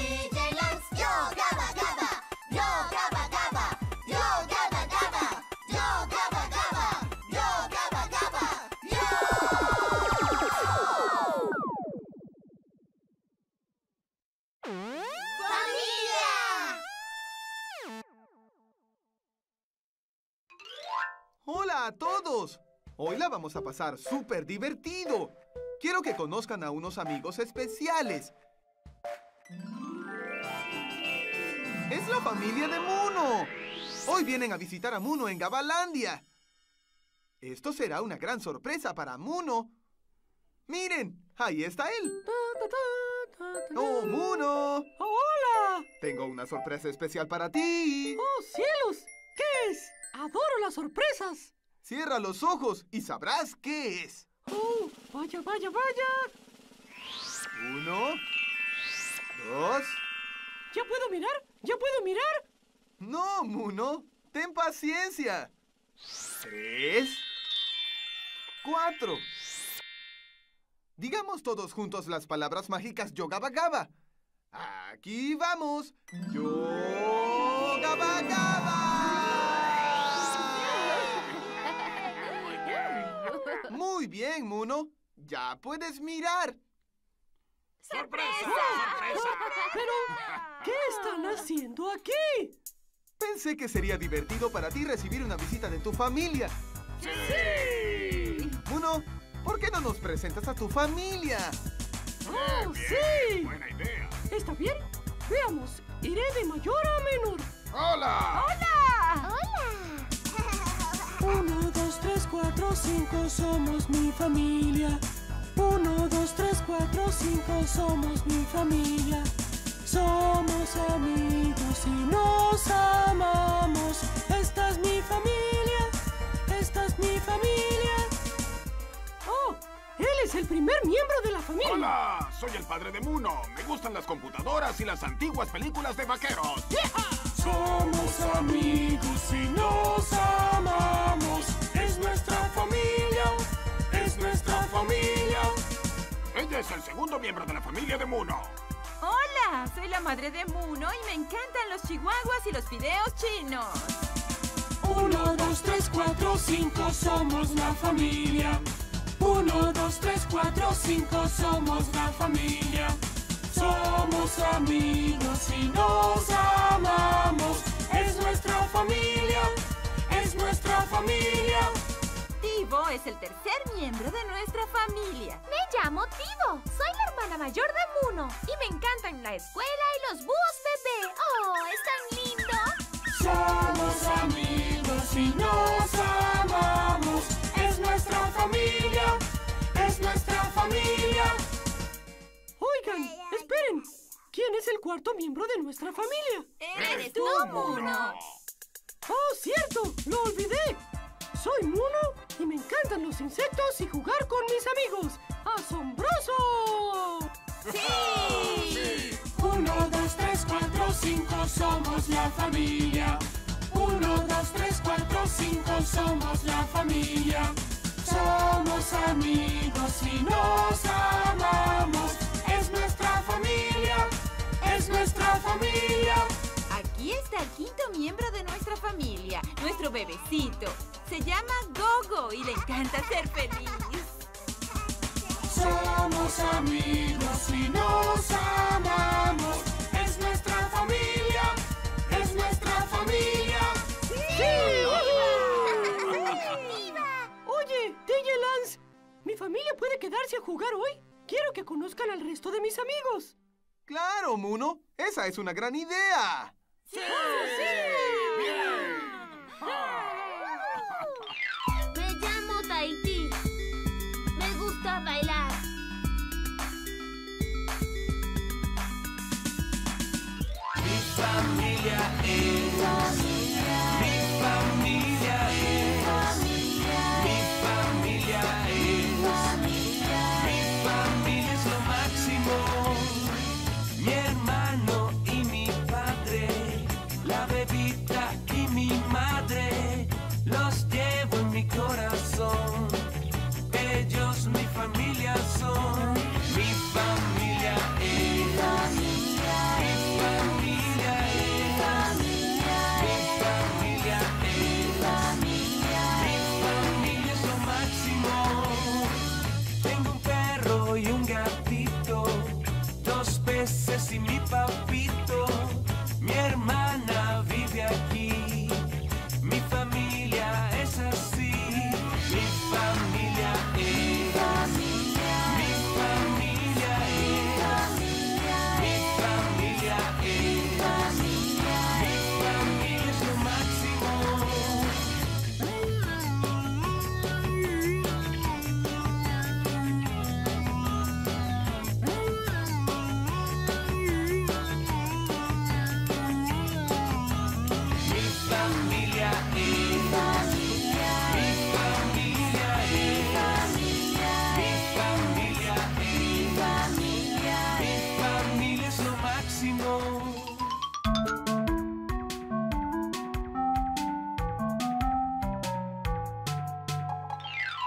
DJ Lance. Yo Gabba Gabba. Yo Gabba Gabba. Yo Gabba Gabba. Yo Gabba Gabba. Yo Gabba Gabba. Yo. ¡Familia! ¡Hola a todos! Hoy la vamos a pasar súper divertido. Quiero que conozcan a unos amigos especiales. ¡Es la familia de Muno! Hoy vienen a visitar a Muno en Gabalandia. Esto será una gran sorpresa para Muno. ¡Miren! ¡Ahí está él! ¡Oh, Muno! ¡Hola! Tengo una sorpresa especial para ti. ¡Oh, cielos! ¿Qué es? ¡Adoro las sorpresas! Cierra los ojos y sabrás qué es. ¡Oh, vaya, vaya, vaya! 1, 2... ¿Ya puedo mirar? ¿Ya puedo mirar? No, Muno. Ten paciencia. 3, 4. Digamos todos juntos las palabras mágicas Yo Gabba Gabba. Aquí vamos. Yo Gabba Gabba. Muy bien, Muno. Ya puedes mirar. ¡Sorpresa! Pero, ¿qué están haciendo aquí? Pensé que sería divertido para ti recibir una visita de tu familia. ¡Sí! Muno, ¿por qué no nos presentas a tu familia? ¡Oh, sí! Buena idea. ¿Está bien? Veamos. Iré de mayor a menor. ¡Hola! ¡Hola! 1, 2, 3, 4, 5, somos mi familia. 1, 2, 3, 4, 5, somos mi familia. Somos amigos y nos amamos. Esta es mi familia. Esta es mi familia. ¡Oh! Él es el primer miembro de la familia. ¡Hola! Soy el padre de Muno. Me gustan las computadoras y las antiguas películas de vaqueros. Somos amigos y nos amamos. Es nuestra familia. Es nuestra familia. Ella es el segundo miembro de la familia de Muno. Hola, soy la madre de Muno y me encantan los chihuahuas y los fideos chinos. 1, 2, 3, 4, 5, somos la familia. 1, 2, 3, 4, 5, somos la familia. Somos amigos y nos amamos. Es nuestra familia. Es nuestra familia. Tivo es el tercer miembro de nuestra familia. Me llamo Tivo. Soy la hermana mayor de Muno. Y me encantan la escuela y los búhos bebé. ¡Oh, es tan lindo! Somos amigos y nos amamos. Es nuestra familia. Es nuestra familia. Oigan, esperen. ¿Quién es el cuarto miembro de nuestra familia? ¡Eres tú, Muno! ¡Oh, cierto! ¡Lo olvidé! Soy Muno y me encantan los insectos y jugar con mis amigos. ¡Asombroso! ¡Sí! 1, 2, 3, 4, 5, somos la familia. 1, 2, 3, 4, 5, somos la familia. Somos amigos y nos amamos. Es nuestra familia. Es nuestra familia. Aquí está el quinto miembro de nuestra familia, nuestro bebecito. Se llama Gogo y le encanta ser feliz. Somos amigos y nos amamos. Es nuestra familia. Es nuestra familia. ¡Sí! Oye, DJ Lance, ¿mi familia puede quedarse a jugar hoy? Quiero que conozcan al resto de mis amigos. ¡Claro, Muno! ¡Esa es una gran idea! ¡Sí! Me llamo Tahiti. Me gusta bailar. Mi familia es. Mi familia es. Mi familia es. Mi familia es lo máximo. Mi hermano y mi padre.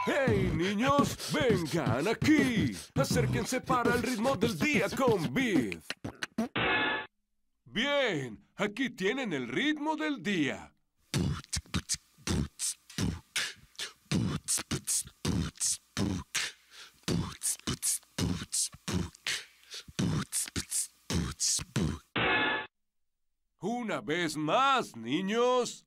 ¡Hey, niños! ¡Vengan aquí! Acérquense para el ritmo del día con Biff. Bien, aquí tienen el ritmo del día. Una vez más, niños.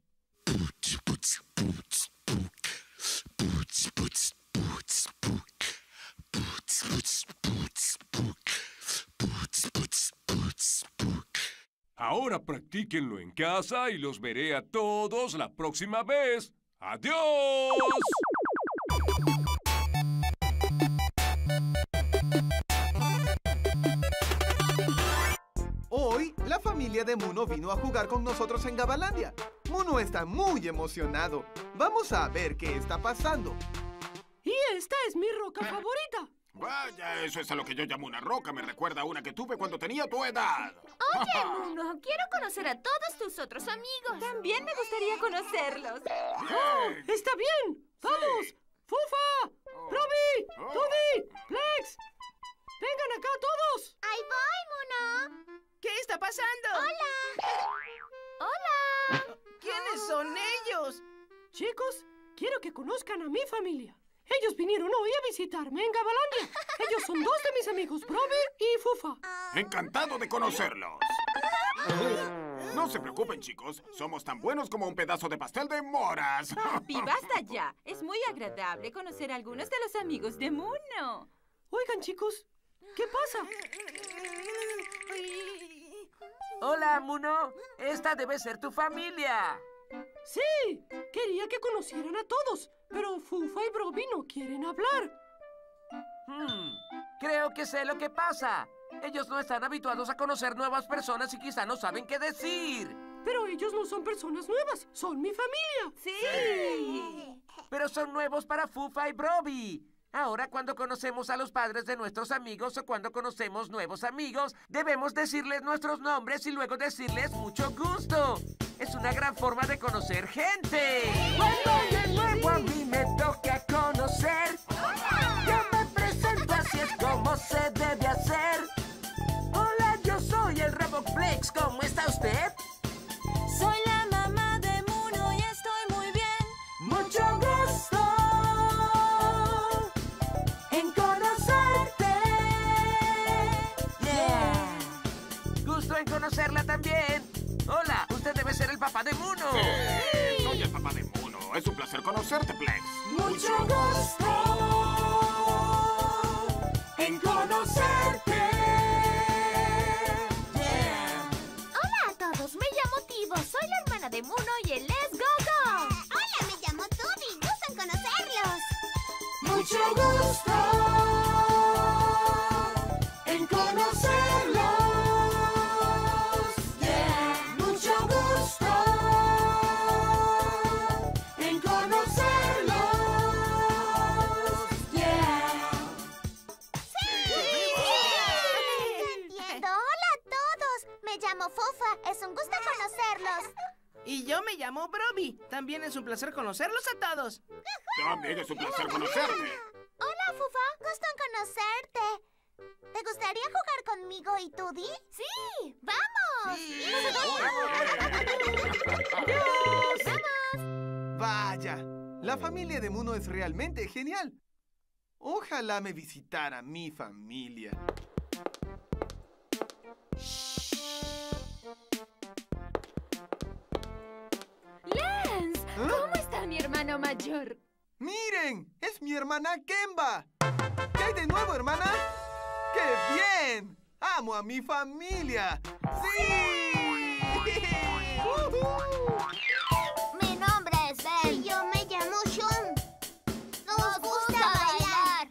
Ahora practíquenlo en casa y los veré a todos la próxima vez. ¡Adiós! Hoy, la familia de Muno vino a jugar con nosotros en Gabalandia. Muno está muy emocionado. Vamos a ver qué está pasando. Y esta es mi roca favorita. Vaya, eso es a lo que yo llamo una roca. Me recuerda a una que tuve cuando tenía tu edad. Oye, Muno, quiero conocer a todos tus otros amigos. También me gustaría conocerlos. ¡Está bien! ¡Vamos! Sí. ¡Fufa! ¡Robbie! Oh. ¡Tudy! ¡Plex! ¡Vengan acá todos! ¡Ahí voy, Muno! ¿Qué está pasando? ¡Hola! ¿Quiénes son ellos? Chicos, quiero que conozcan a mi familia. Ellos vinieron hoy a visitarme en Gabalandia. Ellos son dos de mis amigos, Robbie y Fufa. Encantado de conocerlos. No se preocupen, chicos. Somos tan buenos como un pedazo de pastel de moras. Papi, basta ya. Es muy agradable conocer a algunos de los amigos de Muno. Oigan, chicos, ¿qué pasa? Hola, Muno. Esta debe ser tu familia. Sí, quería que conocieran a todos, pero Fufa y Robbie no quieren hablar. Creo que sé lo que pasa. Ellos no están habituados a conocer nuevas personas y quizá no saben qué decir. Pero ellos no son personas nuevas, son mi familia. Sí. Pero son nuevos para Fufa y Robbie. Ahora, cuando conocemos a los padres de nuestros amigos o cuando conocemos nuevos amigos, debemos decirles nuestros nombres y luego decirles mucho gusto. Es una gran forma de conocer gente. Cuando de nuevo a mí me toca conocer, yo me presento, así es como se debe hacer. Hola, yo soy el Roboplex. ¿Cómo está usted? Soy la mamá de Muno y estoy muy bien. Mucho gusto en conocerte. Yeah. Gusto en conocerla también. Hola, usted debe ser el papá de Muno. Soy el papá de Muno. Es un placer conocerte, Plex. Mucho gusto en conocerte. Yeah. Hola a todos, me llamo Tivo. Soy la hermana de Muno y el Let's Go Go. Hola, me llamo Tudy. Gusto en conocerlos. Mucho gusto en conocerlos. Yeah. Mucho gusto en conocerlos. Yeah. Entiendo. Hola a todos. Me llamo Fufa. Es un gusto conocerlos. Y yo me llamo Broby. También es un placer conocerlos a todos. También es un placer conocerte. Hola, Fufa. Gusto en conocerte. ¿Te gustaría jugar conmigo y Tudy? Sí. ¡Vamos! Vaya, la familia de Muno es realmente genial. Ojalá me visitara mi familia. Lance, ¿cómo está mi hermano mayor? ¡Miren! ¡Es mi hermana Kemba! ¿Qué hay de nuevo, hermana? ¡Qué bien! ¡Amo a mi familia! ¡Sí! Mi nombre es Ben. Y yo me llamo Shun. Nos gusta bailar.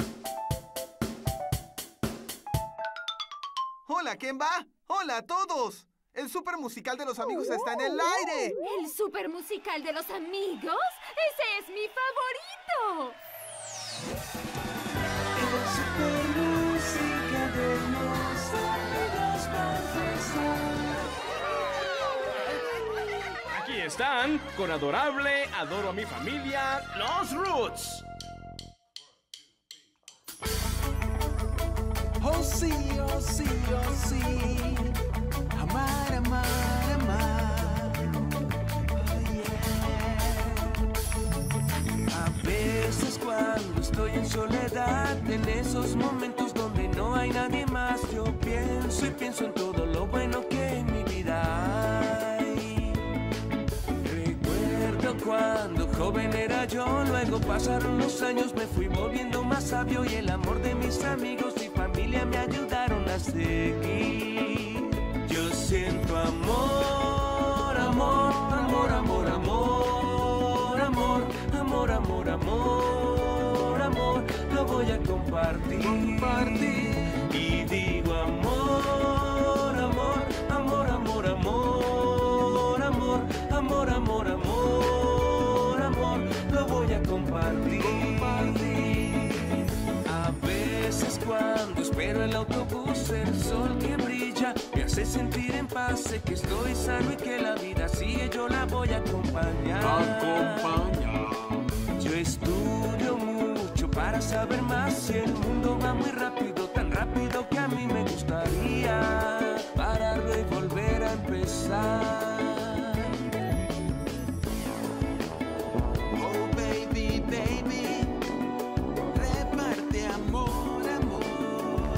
¡Hola, Kemba! ¡Hola a todos! El super musical de los amigos está en el aire. ¿El super musical de los amigos? ¡Ese es mi favorito! El super música de los amigos para Aquí están, con Adorable, Adoro a mi familia, los Roots. oh sí, oh sí, oh sí. Amar, amar, amar. Oh yeah. A veces cuando estoy en soledad, en esos momentos donde no hay nadie más, yo pienso y pienso en todo lo bueno que en mi vida hay. Recuerdo cuando joven era yo, luego pasaron los años, me fui volviendo más sabio y el amor de mis amigos y familia me ayudaron a seguir. Yo siento amor, amor, amor, amor, amor, amor, amor, amor, amor, amor, lo voy a compartir, y digo amor, amor, amor, amor, amor, amor, amor, amor, amor, amor, lo voy a compartir. A veces cuando espero el autobús, el sol que brilla me hace sentir en paz, sé que estoy sano y que la vida sigue, yo la voy a acompañar. Yo estudio mucho para saber más, si el mundo va muy rápido, tan rápido que a mí me gustaría pararlo y volver a empezar. Oh baby, baby, reparte amor, amor.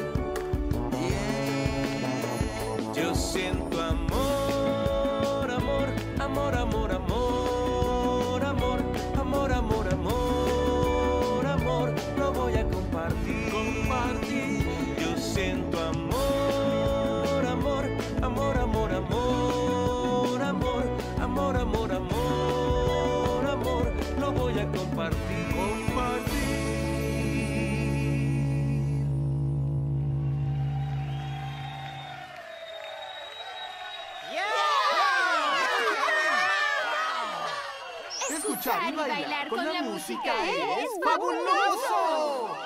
Yeah. Yo siento amor, amor, amor, amor, amor, amor, amor, amor, amor, amor, lo voy a compartir, Yo siento amor, amor, amor, amor, amor, amor, amor, amor, amor, amor, lo voy a compartir, Escuchar y bailar con la música es fabuloso.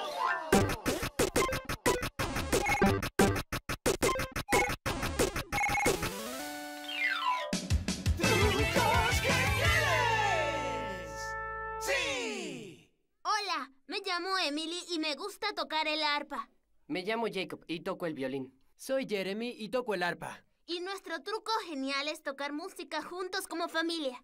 ¡Trucos geniales! ¡Sí! Hola, me llamo Emily y me gusta tocar el arpa. Me llamo Jacob y toco el violín. Soy Jeremy y toco el arpa. Y nuestro truco genial es tocar música juntos como familia.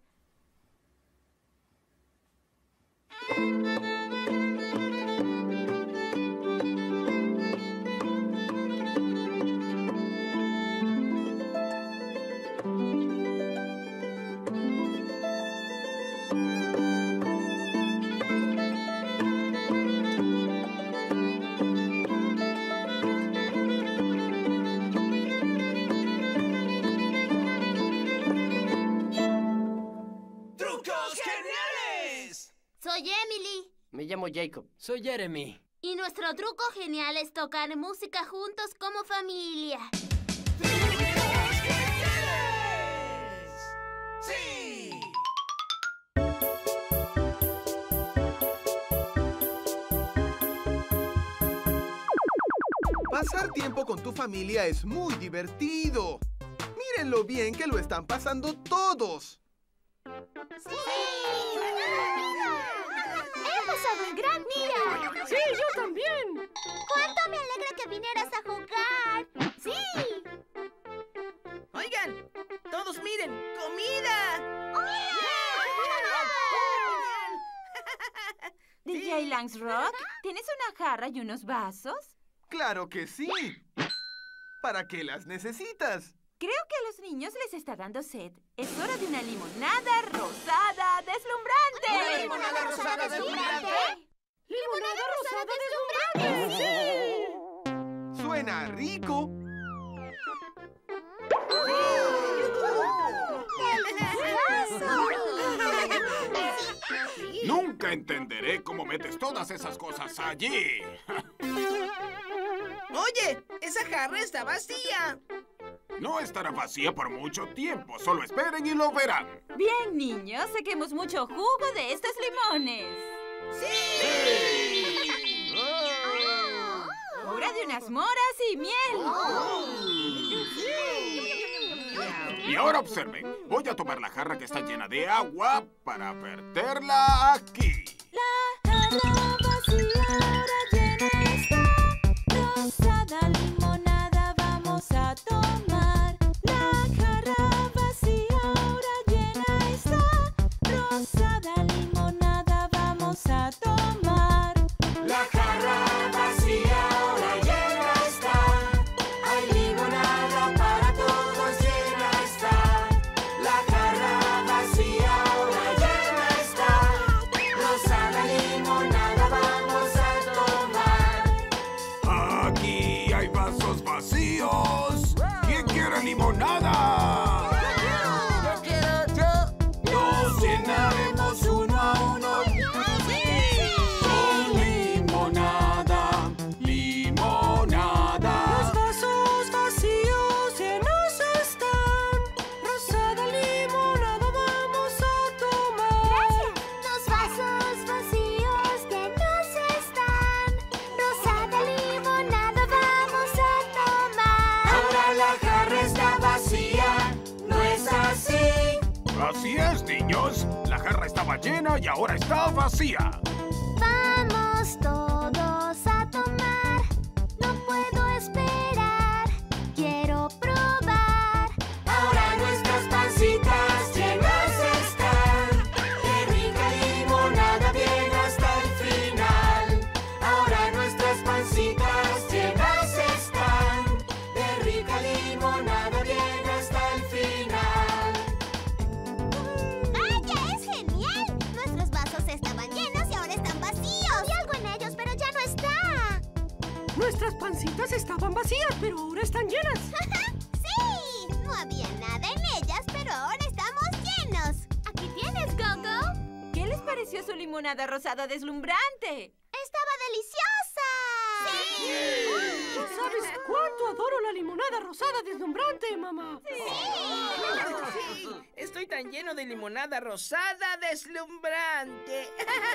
¡Trucos geniales! Soy Emily. Me llamo Jacob. Soy Jeremy. Y nuestro truco genial es tocar música juntos como familia. ¡Trucos geniales! ¡Sí! Pasar tiempo con tu familia es muy divertido. Miren lo bien que lo están pasando todos. ¡Sí! ¡He pasado un gran día! Sí, yo también. ¡Cuánto me alegra que vinieras a jugar! ¡Sí! Oigan, todos miren, ¡comida! DJ Lance Rock, ¿tienes una jarra y unos vasos? ¡Claro que sí! ¿Para qué las necesitas? Creo que a los niños les está dando sed. Es hora de una limonada rosada deslumbrante. ¿Una limonada rosada deslumbrante? ¡Limonada rosada deslumbrante! ¡Sí! ¡Suena rico! Nunca entenderé cómo metes todas esas cosas allí. Oye, esa jarra está vacía. No estará vacía por mucho tiempo. Solo esperen y lo verán. Bien, niños, saquemos mucho jugo de estos limones. ¡Sí! Hora de unas moras y miel. Y ahora observen. Voy a tomar la jarra que está llena de agua para verterla aquí. La jarra vacía ahora llena está, rosada a tomar. La jarra vacía ahora llena está. Rosada limonada vamos a tomar. La jarra vacía ahora llena está. Hay limonada para todos, llena está. La jarra vacía ahora llena está. Rosada limonada vamos a tomar. Aquí hay vasos vacíos. ¿Quién quiere limonada? Yo quiero, yo. Nos llenaremos uno a uno. Con limonada, limonada. Los vasos vacíos llenos están. Rosada limonada vamos a tomar. Los vasos vacíos llenos están. Rosada limonada vamos a tomar. Ahora la jarra está vacía, ¿no es así? Así es, niños. La jarra estaba llena y ahora está vacía. Vamos todos a tomar. No puedo esperar. Quiero probar. Ahora nuestras pancitas llenas están. Qué rica limonada bien hasta el final. Ahora nuestras pancitas llenas están. Qué rica limonada bien hasta el final. ¡Vaya, es genial! Nuestros vasos estaban llenos y ahora están vacíos. Había algo en ellos, pero ya no está. Nuestras pancitas estaban vacías, pero ahora están llenas. ¡Sí! No había nada en ellas, pero ahora estamos llenos. Aquí tienes, Gogo. ¿Qué les pareció su limonada rosada deslumbrante? ¡Estaba deliciosa! ¿Sabes cuánto adoro la limonada rosada deslumbrante, mamá? Sí, estoy tan lleno de limonada rosada deslumbrante.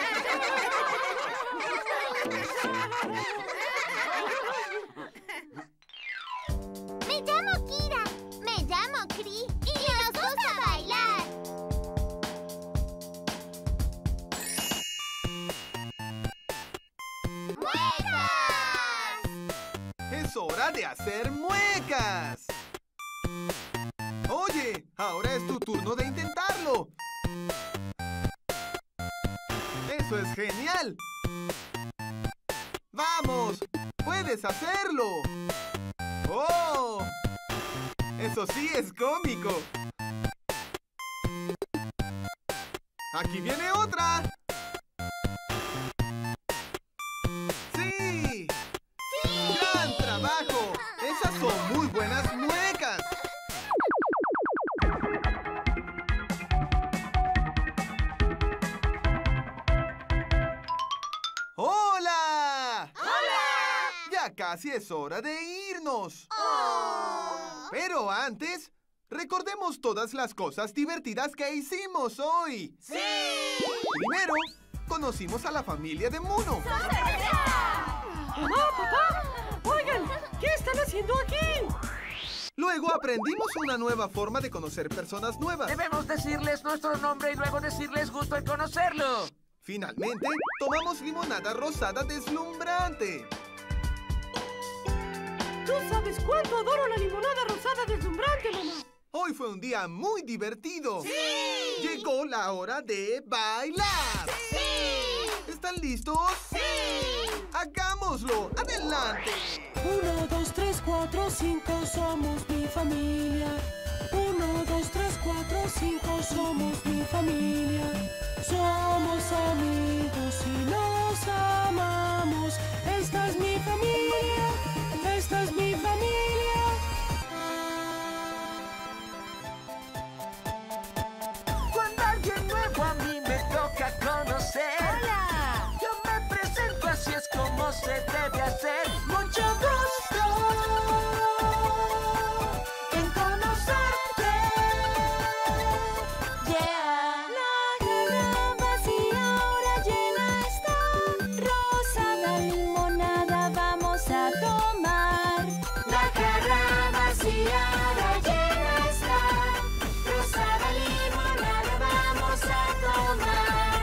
Me llamo Kira. Me llamo Kri. Y nos gusta bailar. ¡Muecas! ¡Es hora de hacer muecas! Oye, ahora es tu turno de intentarlo. ¡Eso es genial! ¡Vamos! ¡Puedes hacerlo! ¡Oh! Eso sí es cómico. ¡Aquí viene otra! ¡Sí! ¡Gran trabajo! ¡Esas son muy buenas muecas! ¡Hola! ¡Hola! Ya casi es hora de irnos. Pero antes, recordemos todas las cosas divertidas que hicimos hoy. ¡Sí! Primero, conocimos a la familia de Muno. ¡Mamá, papá! Oigan, ¿qué están haciendo aquí? Luego aprendimos una nueva forma de conocer personas nuevas. Debemos decirles nuestro nombre y luego decirles gusto en conocerlo. Finalmente, tomamos limonada rosada deslumbrante. ¿Tú sabes cuánto adoro la limonada rosada deslumbrante, mamá? Hoy fue un día muy divertido. ¡Sí! Llegó la hora de bailar. ¡Sí! ¿Están listos? ¡Sí! ¡Hagámoslo! ¡Adelante! 1, 2, 3, 4, 5 somos mi familia. 1, 2, 3, 4, 5 somos mi familia. Somos amigos y nos amamos. Esta es mi familia. Esta es mi familia. Cuando alguien nuevo a mí me toca conocer. ¡Hola! Yo me presento, así es como se debe hacer. Mucho gusto en conocerte. ¡Yeah! La jarra vacía ahora llena está. Rosada limonada vamos a tomar. La jarra vacía ahora llena está. Rosada limonada vamos a tomar.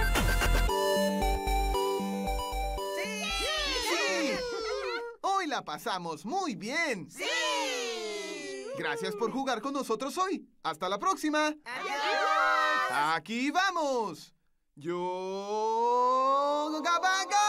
¡Sí! Hoy la pasamos muy bien. ¡Sí! Gracias por jugar con nosotros hoy. ¡Hasta la próxima! ¡Adiós! ¡Aquí vamos! ¡Yo! ¡Gaba, gaba!